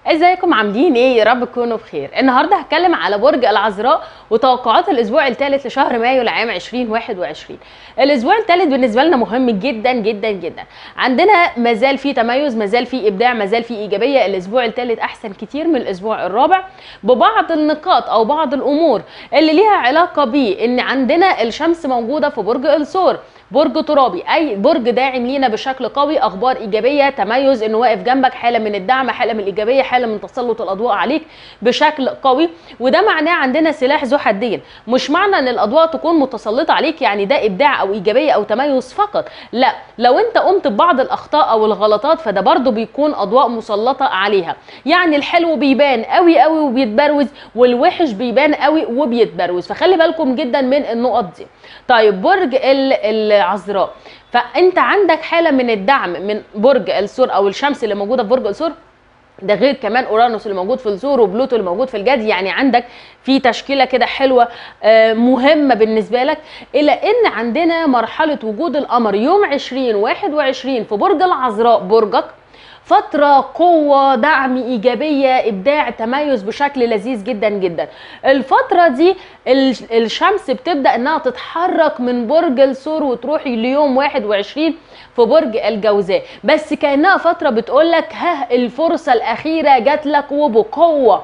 ازيكم عاملين ايه؟ يا رب تكونوا بخير. النهارده هتكلم على برج العذراء وتوقعات الاسبوع الثالث لشهر مايو لعام 2021. الاسبوع الثالث بالنسبه لنا مهم جدا جدا جدا. عندنا مازال في تميز، مازال في ابداع، مازال في ايجابيه. الاسبوع الثالث احسن كتير من الاسبوع الرابع ببعض النقاط او بعض الامور اللي ليها علاقه بيه ان عندنا الشمس موجوده في برج الثور، برج ترابي، اي برج داعم لينا بشكل قوي، اخبار ايجابيه، تميز انه واقف جنبك، حاله من الدعم، حاله من الايجابيه، حاله من تسلط الاضواء عليك بشكل قوي. وده معناه عندنا سلاح ذو حدين. مش معنى ان الاضواء تكون متسلطه عليك يعني ده ابداع او ايجابيه او تميز فقط، لا، لو انت قمت ببعض الاخطاء او الغلطات فده برضو بيكون اضواء مسلطه عليها. يعني الحلو بيبان قوي قوي وبيتبروز، والوحش بيبان قوي وبيتبروز، فخلي بالكم جدا من النقط دي. طيب برج العذراء، فانت عندك حاله من الدعم من برج الثور او الشمس اللي موجوده في برج الثور، ده غير كمان اورانوس اللي موجود في الثور وبلوتو اللي موجود في الجدي. يعني عندك في تشكيله كده حلوه مهمه بالنسبه لك، الى ان عندنا مرحله وجود القمر يوم 2021 في برج العذراء برجك. فترة قوة، دعم، إيجابية، إبداع، تميز بشكل لذيذ جدا جدا. الفترة دي الشمس بتبدأ إنها تتحرك من برج الثور وتروح ليوم 21 في برج الجوزاء، بس كأنها فترة بتقولك ها الفرصة الأخيرة جات لك وبقوة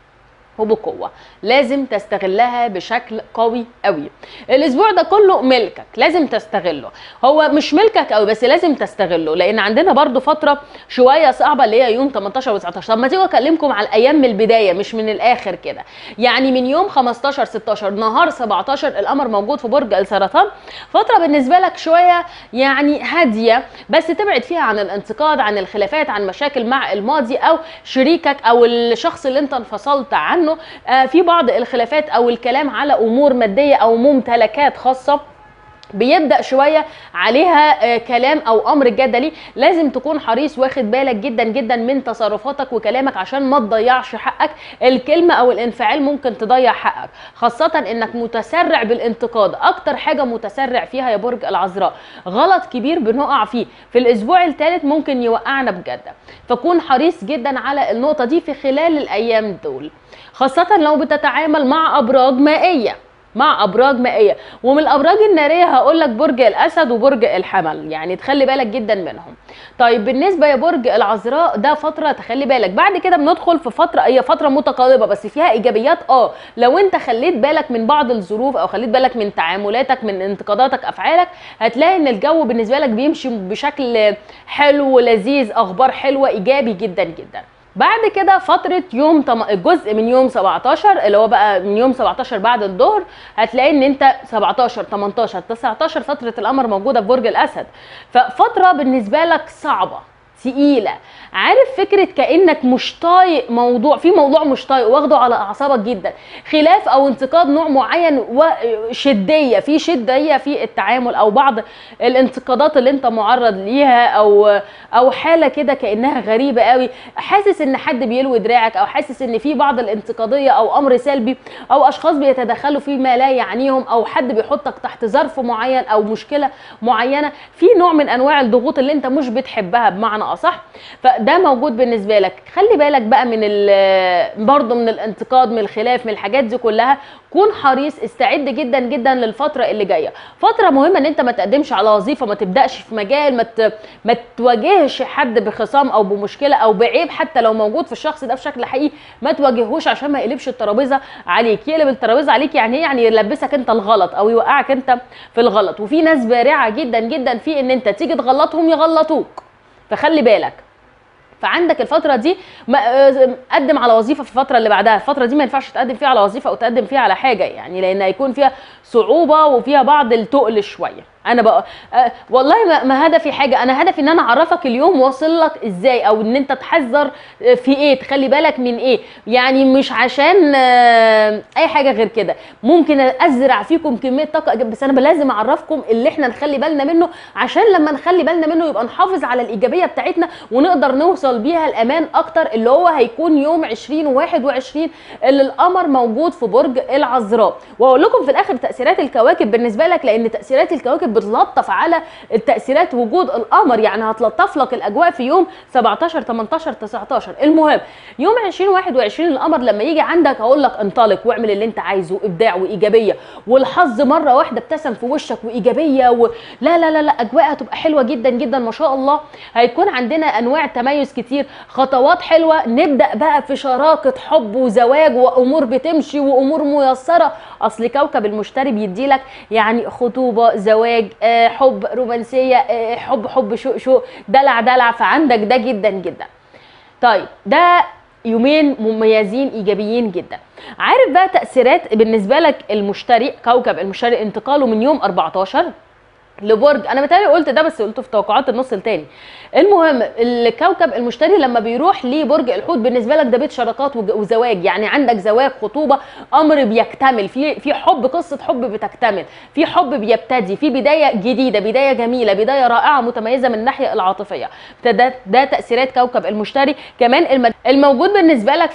وبقوة، لازم تستغلها بشكل قوي قوي. الاسبوع ده كله ملكك، لازم تستغله. هو مش ملكك قوي بس لازم تستغله، لان عندنا برضو فترة شوية صعبة اللي هي يوم 18 و19. طب ما تيجوا اكلمكم على الايام من البداية مش من الاخر كده. يعني من يوم 15 16 نهار 17 القمر موجود في برج السرطان، فترة بالنسبة لك شوية يعني هادية، بس تبعد فيها عن الانتقاد، عن الخلافات، عن مشاكل مع الماضي او شريكك او الشخص اللي انت انفصلت عنه. في بعض الخلافات او الكلام على امور ماديه او ممتلكات خاصه بيبدأ شوية عليها كلام أو أمر جدلي. لازم تكون حريص واخد بالك جدا جدا من تصرفاتك وكلامك عشان ما تضيعش حقك. الكلمة أو الانفعال ممكن تضيع حقك، خاصة إنك متسرع بالانتقاد. أكتر حاجة متسرع فيها يا برج العذراء، غلط كبير بنقع فيه في الأسبوع الثالث ممكن يوقعنا بجد، فكون حريص جدا على النقطة دي في خلال الأيام دول، خاصة لو بتتعامل مع أبراج مائية. ومن الابراج الناريه هقول لك برج الاسد وبرج الحمل، يعني تخلي بالك جدا منهم. طيب بالنسبه يا برج العذراء ده فتره تخلي بالك. بعد كده بندخل في فتره هي فتره متقاربه بس فيها ايجابيات. لو انت خليت بالك من بعض الظروف او خليت بالك من تعاملاتك، من انتقاداتك، افعالك، هتلاقي ان الجو بالنسبه لك بيمشي بشكل حلو ولذيذ، اخبار حلوه، ايجابي جدا جدا. بعد كده فترة الجزء من يوم 17 اللي هو بقى من يوم 17 بعد الظهر، هتلاقي ان انت 17 18 19 فترة القمر موجودة في برج الاسد، ففترة بالنسبة لك صعبة تقيلة. عارف فكرة كأنك مش طايق موضوع، في موضوع مش طايق واخده على اعصابك جدا، خلاف او انتقاد نوع معين وشدية، في شدية في التعامل او بعض الانتقادات اللي انت معرض ليها او حالة كده كأنها غريبة قوي، حاسس ان حد بيلوي دراعك او حاسس ان في بعض الانتقادية او امر سلبي او اشخاص بيتدخلوا فيما لا يعنيهم او حد بيحطك تحت ظرف معين او مشكلة معينة، في نوع من انواع الضغوط اللي انت مش بتحبها بمعنى اصح، فده موجود بالنسبه لك. خلي بالك بقى من برضه من الانتقاد، من الخلاف، من الحاجات دي كلها. كون حريص، استعد جدا جدا للفتره اللي جايه. فتره مهمه ان انت ما تقدمش على وظيفه، ما تبداش في مجال، ما تواجهش حد بخصام او بمشكله او بعيب، حتى لو موجود في الشخص ده بشكل حقيقي ما تواجهوش عشان ما يقلبش الترابيزه عليك. يقلب الترابيزه عليك يعني ايه؟ يعني يلبسك انت الغلط او يوقعك انت في الغلط. وفي ناس بارعه جدا جدا في ان انت تيجي تغلطهم يغلطوك، فخلي بالك. فعندك الفتره دي قدم على وظيفه في الفتره اللي بعدها. الفتره دي ما ينفعش تقدم فيها على وظيفه او تقدم فيها على حاجه، يعني لان هيكون فيها صعوبه وفيها بعض التقل شويه. انا بقى والله ما هدفي حاجه، انا هدفي ان انا اعرفك اليوم واصل لك ازاي، او ان انت تحذر في ايه، تخلي بالك من ايه، يعني مش عشان اي حاجه غير كده. ممكن ازرع فيكم كميه طاقه بس انا لازم اعرفكم اللي احنا نخلي بالنا منه، عشان لما نخلي بالنا منه يبقى نحافظ على الايجابيه بتاعتنا ونقدر نوصل بيها الامان اكتر، اللي هو هيكون يوم 2021 اللي القمر موجود في برج العذراء. واقول لكم في الاخر تاثيرات الكواكب بالنسبه لك، لان تاثيرات الكواكب بتلطف على التاثيرات وجود القمر، يعني هتلطف لك الاجواء في يوم 17 18 19. المهم يوم 20 21 القمر لما يجي عندك هقول لك انطلق واعمل اللي انت عايزه، ابداع وايجابيه، والحظ مره واحده ابتسم في وشك وايجابيه لا لا لا لا، اجواء هتبقى حلوه جدا جدا ما شاء الله. هيكون عندنا انواع تميز كتير، خطوات حلوه، نبدا بقى في شراكه حب وزواج وامور بتمشي وامور ميسره. اصل كوكب المشتري بيدي لك يعني خطوبه، زواج، حب، رومانسيه، حب شوق دلع دلع، فعندك ده جدا جدا. طيب ده يومين مميزين ايجابيين جدا. عارف بقى تاثيرات بالنسبه لك المشتري، كوكب المشتري انتقاله من يوم 14 لبرج، انا متهيألي قلت ده بس قلته في توقعات النص الثاني. المهم الكوكب المشتري لما بيروح لبرج الحوت بالنسبه لك ده بيت شراكات وزواج، يعني عندك زواج، خطوبه، امر بيكتمل، في حب، قصه حب بتكتمل، في حب بيبتدي، في بدايه جديده، بدايه جميله، بدايه رائعه متميزه من الناحيه العاطفيه. ده تاثيرات كوكب المشتري. كمان الموجود بالنسبه لك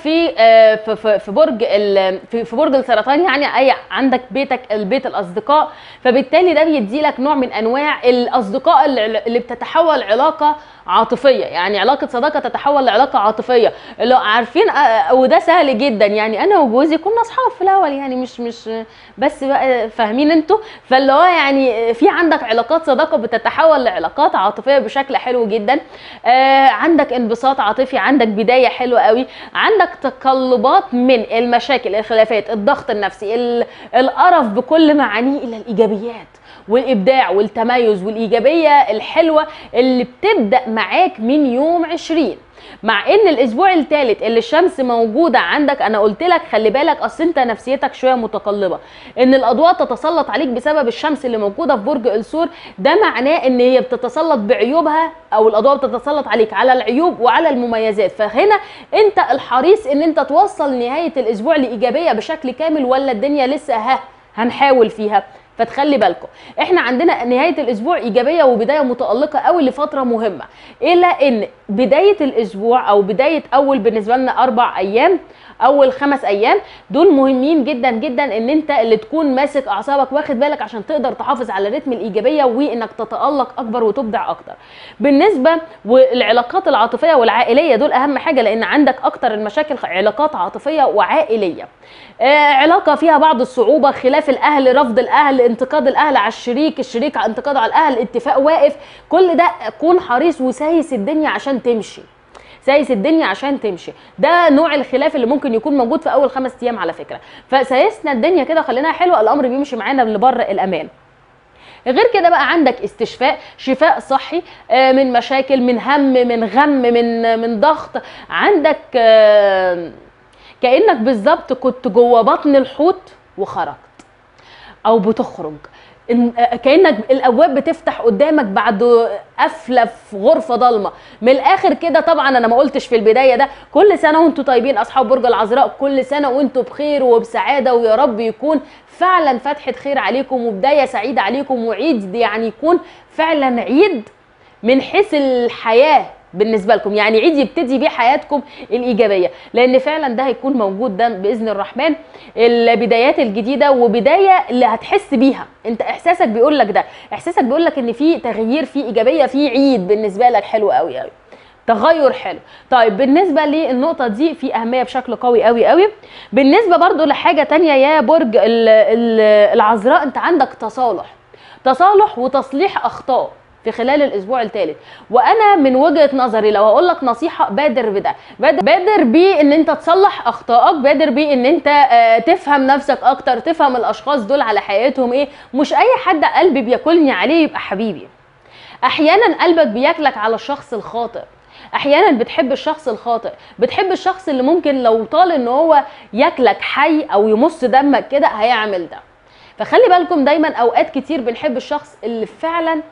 في برج في برج السرطان، يعني اي عندك البيت الاصدقاء، فبالتالي ده بيدي لك نوع من انواع الاصدقاء اللي بتتحول علاقه عاطفيه، يعني علاقه صداقه تتحول لعلاقه عاطفيه، اللي عارفين وده سهل جدا، يعني انا وجوزي كنا اصحاب في الاول، يعني مش بس بقى فاهمين انتوا، فاللي هو يعني في عندك علاقات صداقه بتتحول لعلاقات عاطفيه بشكل حلو جدا. عندك انبساط عاطفي، عندك بدايه حلوه قوي، عندك تقلبات من المشاكل، الخلافات، الضغط النفسي، القرف بكل معانيه الى الايجابيات والابداع والتميز والايجابيه الحلوه اللي بتبدا معاك من يوم 20. مع ان الاسبوع الثالث اللي الشمس موجوده عندك، انا قلت لك خلي بالك اصل انت نفسيتك شويه متقلبه، ان الاضواء تتسلط عليك بسبب الشمس اللي موجوده في برج الثور، ده معناه ان هي بتتسلط بعيوبها، او الاضواء بتتسلط عليك على العيوب وعلى المميزات. فهنا انت الحريص ان انت توصل نهايه الاسبوع لايجابيه بشكل كامل، ولا الدنيا لسه هنحاول فيها. فتخلي بالكم احنا عندنا نهايه الاسبوع ايجابيه وبدايه متالقه قوي لفتره مهمه، الا ان بدايه الاسبوع او بدايه اول بالنسبه لنا 4 ايام، اول 5 ايام دول مهمين جدا جدا، ان انت اللي تكون ماسك اعصابك واخد بالك عشان تقدر تحافظ على رتم الايجابيه وانك تتالق اكبر وتبدع اكتر. بالنسبه والعلاقات العاطفيه والعائليه دول اهم حاجه، لان عندك اكتر المشاكل علاقات عاطفيه وعائليه، علاقه فيها بعض الصعوبه، خلاف الاهل، رفض الاهل، انتقاد الاهل على الشريك انتقاده على الاهل، اتفاق واقف، كل ده كون حريص وسايس الدنيا عشان تمشي، سايس الدنيا عشان تمشي. ده نوع الخلاف اللي ممكن يكون موجود في اول 5 ايام على فكره، فسايسنا الدنيا كده خليناها حلوه، الامر بيمشي معانا لبر الامان. غير كده بقى عندك استشفاء، شفاء صحي من مشاكل، من هم، من غم، من ضغط، عندك كأنك بالظبط كنت جوه بطن الحوت وخرجت او بتخرج، كأنك الابواب بتفتح قدامك بعد قفله في غرفه ضلمه من الاخر كده. طبعا انا ما قلتش في البدايه ده، كل سنه وانتم طيبين اصحاب برج العذراء، كل سنه وانتم بخير وبسعاده، ويا رب يكون فعلا فتحه خير عليكم وبدايه سعيده عليكم، وعيد يعني يكون فعلا عيد من حيث الحياه بالنسبه لكم، يعني عيد يبتدي بيه حياتكم الايجابيه، لان فعلا ده هيكون موجود ده باذن الرحمن، البدايات الجديده وبدايه اللي هتحس بيها انت، احساسك بيقول لك ده، احساسك بيقول لك ان في تغيير، في ايجابيه، في عيد بالنسبه لك حلو قوي قوي، تغير حلو. طيب بالنسبه للنقطه دي في اهميه بشكل قوي قوي قوي. بالنسبه برضو لحاجه تانية يا برج العذراء، انت عندك تصالح وتصليح اخطاء في خلال الاسبوع الثالث، وانا من وجهه نظري لو هقول لك نصيحه، بادر بده، بادر بان انت تصلح اخطائك، بادر بان انت تفهم نفسك اكتر، تفهم الاشخاص دول على حقيقتهم ايه، مش اي حد قلبي بياكلني عليه يبقى حبيبي. احيانا قلبك بياكلك على الشخص الخاطئ، احيانا بتحب الشخص الخاطئ، بتحب الشخص اللي ممكن لو طال ان هو ياكلك حي او يمص دمك كده هيعمل ده. فخلي بالكم دايما، اوقات كتير بنحب الشخص اللي فعلا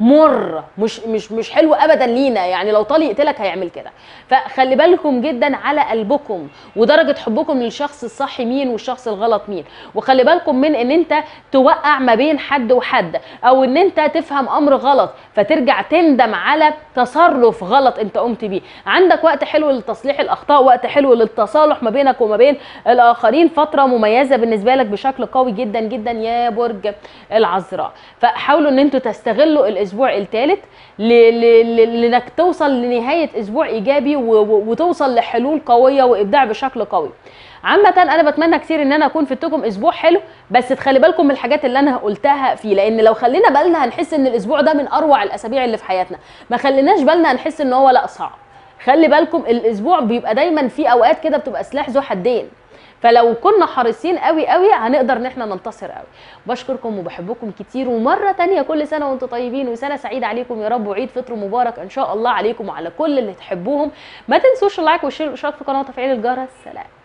مر، مش حلو ابدا لينا، يعني لو طال يقتلك هيعمل كده. فخلي بالكم جدا على قلبكم ودرجه حبكم للشخص الصح مين والشخص الغلط مين، وخلي بالكم من ان انت توقع ما بين حد وحد، او ان انت تفهم امر غلط فترجع تندم على تصرف غلط انت قمت بيه. عندك وقت حلو لتصليح الاخطاء، وقت حلو للتصالح ما بينك وما بين الاخرين، فتره مميزه بالنسبه لك بشكل قوي جدا جدا يا برج العذراء. فحاولوا ان انتوا تستغلوا الاسبوع الثالث لانك توصل لنهايه اسبوع ايجابي وتوصل لحلول قويه وابداع بشكل قوي. عامة انا بتمنى كتير ان انا اكون فدتكم اسبوع حلو، بس تخلي بالكم من الحاجات اللي انا قلتها فيه، لان لو خلينا بالنا هنحس ان الاسبوع ده من اروع الاسابيع اللي في حياتنا، ما خليناش بالنا هنحس ان هو لا صعب. خلي بالكم الاسبوع بيبقى دايما في اوقات كده بتبقى سلاح ذو حدين، فلو كنا حريصين قوي قوي هنقدر ان احنا ننتصر قوي. بشكركم وبحبكم كتير، ومره تانية كل سنه وانتم طيبين وسنه سعيده عليكم يا رب، وعيد فطر مبارك ان شاء الله عليكم وعلى كل اللي تحبوهم. ما تنسوش اللايك والشير والاشتراك في القناه وتفعيل الجرس. سلام.